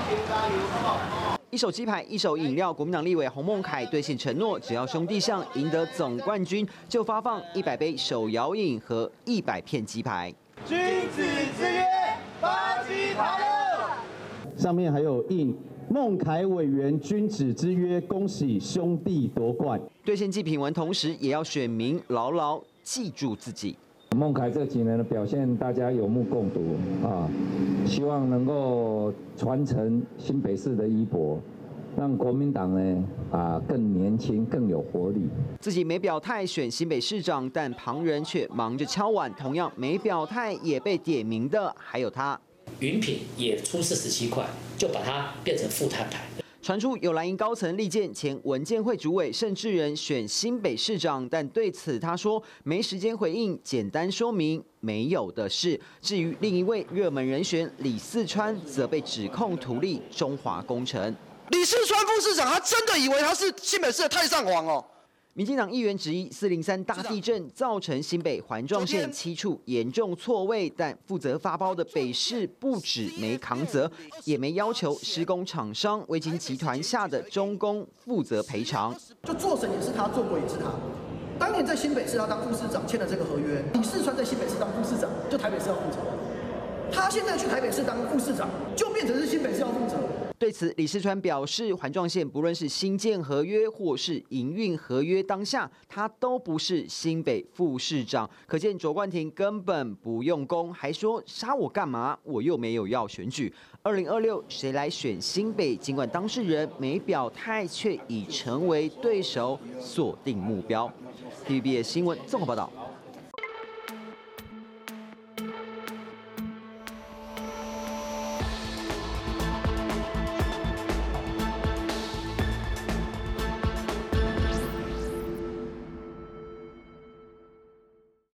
一手鸡排，一手饮料。国民党立委洪孟凯兑现承诺，只要兄弟象赢得总冠军，就发放100杯手摇饮和100片鸡排。 君子之约，发鸡排乐。 上面还有印孟凯委员君子之约，恭喜兄弟夺冠。 兑现祭品文，同时也要选民牢牢记住自己。 孟凯这几年的表现，大家有目共睹啊！希望能够传承新北市的衣钵，让国民党呢更年轻、更有活力。 自己没表态选新北市长，但旁人却忙着敲碗。同样没表态也被点名的还有他。 云品也出47块，就把它变成副摊牌。 传出有蓝营高层力荐前文建会主委盛智仁选新北市长，但对此他说没时间回应，简单说明没有的事。至于另一位热门人选李四川，则被指控图利中华工程。 李四川副市长，他真的以为他是新北市的太上皇哦。 民进党议员质疑403大地震造成新北环状线7处严重错位，但负责发包的北市不止没扛责，也没要求施工厂商维京集团下的中工负责赔偿。 就做成也是他，做鬼也是他。当年在新北市他当副市长签了这个合约，李四川在新北市当副市长，就台北市要负责。他现在去台北市当副市长，就变成是新北市要负责。 对此，李四川表示，环状线不论是新建合约或是营运合约当下，他都不是新北副市长，可见卓冠廷根本不用功，还说杀我干嘛？我又没有要选举。2026谁来选新北？尽管当事人没表态，却已成为对手锁定目标。TVBS 新闻综合报道。